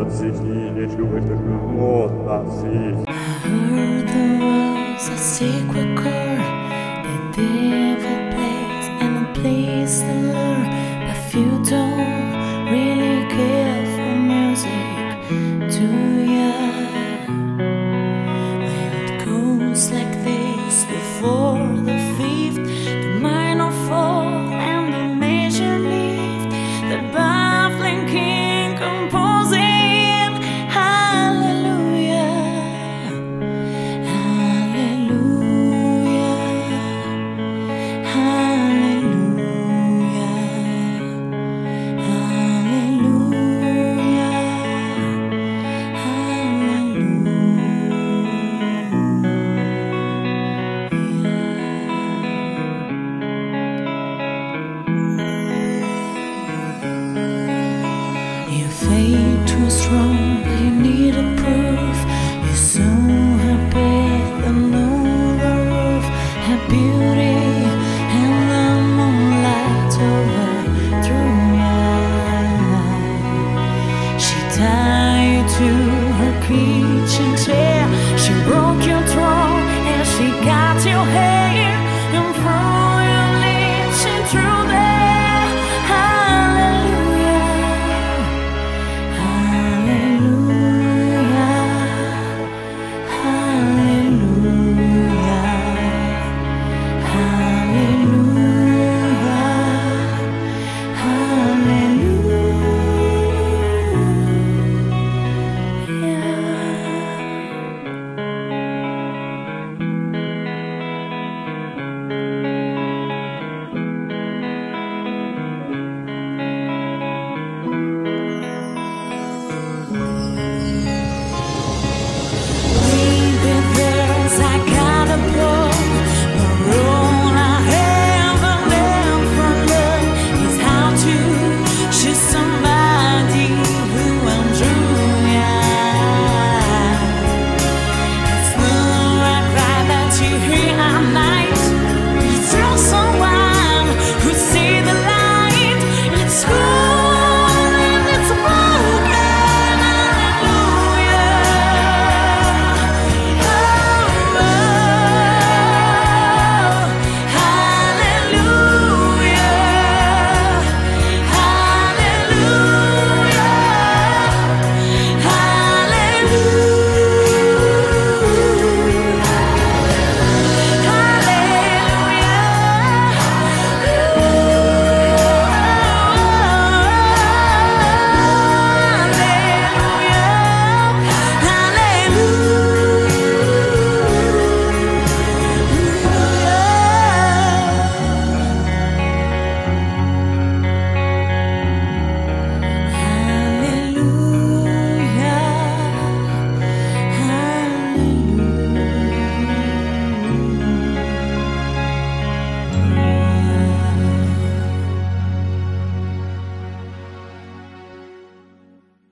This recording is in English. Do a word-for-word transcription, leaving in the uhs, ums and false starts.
heard the world's a secret chord that David plays and it plays the lure, but few don't really care for music, do ya? Well, it goes like this: before the fifth, the minor fall and the major lift, the baffling king composing. Fate too strong, but you need a proof. You're so happy, the moon, the roof, her beauty, and the moonlight overthrew you. She tied you to her kitchen chair, she broke your throne, and she got your hair.